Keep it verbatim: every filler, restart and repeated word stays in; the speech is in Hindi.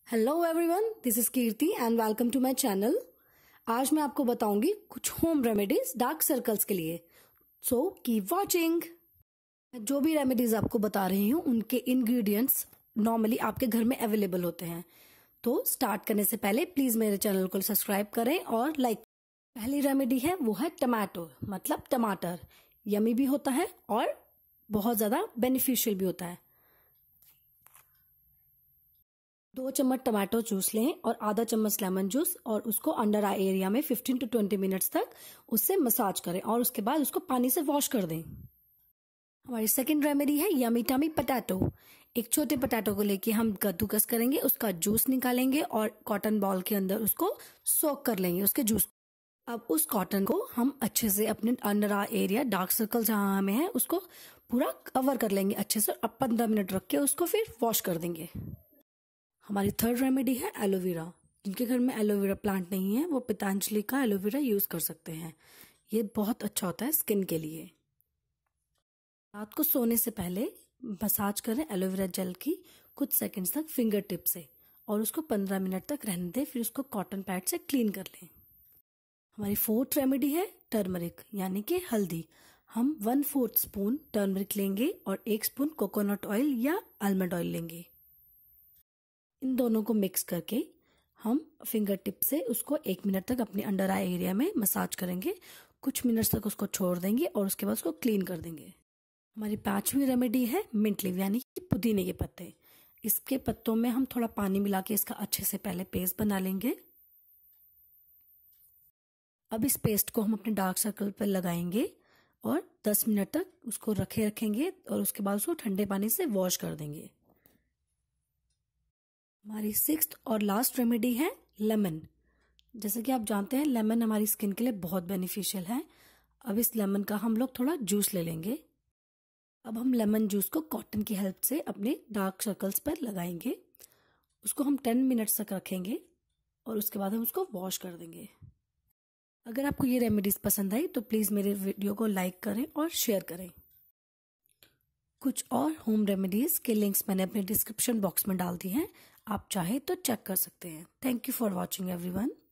Hello everyone, this is Kirti and welcome to my channel. आज मैं आपको बताऊंगी कुछ होम रेमेडीज डार्क सर्कल्स के लिए। So keep watching. जो भी रेमेडीज आपको बता रही हूँ उनके इंग्रेडिएंट्स नॉर्मली आपके घर में अवेलेबल होते हैं। तो स्टार्ट करने से पहले प्लीज मेरे चैनल को सब्सक्राइब करें और लाइक। पहली रेमेडी है वो है टमाटो, मतलब टमाटर। यमी भी होता है और बहुत ज्यादा बेनिफिशियल भी होता है। दो चम्मच टमाटो जूस लें और आधा चम्मच लेमन जूस और उसको अंडर आई एरिया में फिफ्टीन टू ट्वेंटी मिनट्स तक उससे मसाज करें और उसके बाद उसको पानी से वॉश कर दें। हमारी सेकंड रेमेडी है यमी टमी पटैटो। एक छोटे पटैटो को लेके हम कद्दूकस करेंगे, उसका जूस निकालेंगे और कॉटन बॉल के अंदर उसको सोक कर लेंगे उसके जूस। अब उस कॉटन को हम अच्छे से अपने under eye area dark circle जहां हमें है उसको पूरा कवर कर लेंगे अच्छे से और पंद्रह मिनट रख के उसको फिर वॉश कर देंगे। हमारी थर्ड रेमेडी है एलोवेरा। जिनके घर में एलोवेरा प्लांट नहीं है वो पतंजलि का एलोवेरा यूज कर सकते हैं। ये बहुत अच्छा होता है स्किन के लिए। रात को सोने से पहले मसाज करें एलोवेरा जेल की कुछ सेकंड्स तक फिंगर टिप से और उसको पंद्रह मिनट तक रहने दें, फिर उसको कॉटन पैड से क्लीन कर लें। हमारी फोर्थ रेमेडी है टर्मरिक यानी कि हल्दी। हम वन फोर्थ स्पून टर्मरिक लेंगे और एक स्पून कोकोनट ऑयल या आलमंड ऑयल लेंगे। इन दोनों को मिक्स करके हम फिंगर टिप से उसको एक मिनट तक अपने अंडर आई एरिया में मसाज करेंगे। कुछ मिनट तक उसको छोड़ देंगे और उसके बाद उसको क्लीन कर देंगे। हमारी पांचवी रेमेडी है मिंट लीव यानी कि पुदीने के पत्ते। इसके पत्तों में हम थोड़ा पानी मिला के इसका अच्छे से पहले पेस्ट बना लेंगे। अब इस पेस्ट को हम अपने डार्क सर्कल पर लगाएंगे और दस मिनट तक उसको रखे रखेंगे और उसके बाद उसको ठंडे पानी से वॉश कर देंगे। हमारी सिक्स्थ और लास्ट रेमेडी है लेमन। जैसे कि आप जानते हैं लेमन हमारी स्किन के लिए बहुत बेनिफिशियल है। अब इस लेमन का हम लोग थोड़ा जूस ले लेंगे। अब हम लेमन जूस को कॉटन की हेल्प से अपने डार्क सर्कल्स पर लगाएंगे। उसको हम टेन मिनट्स तक रखेंगे और उसके बाद हम उसको वॉश कर देंगे। अगर आपको ये रेमेडीज पसंद आई तो प्लीज मेरे वीडियो को लाइक करें और शेयर करें। कुछ और होम रेमेडीज के लिंक्स मैंने अपने डिस्क्रिप्शन बॉक्स में डाल दी हैं, आप चाहे तो चेक कर सकते हैं। Thank you for watching everyone.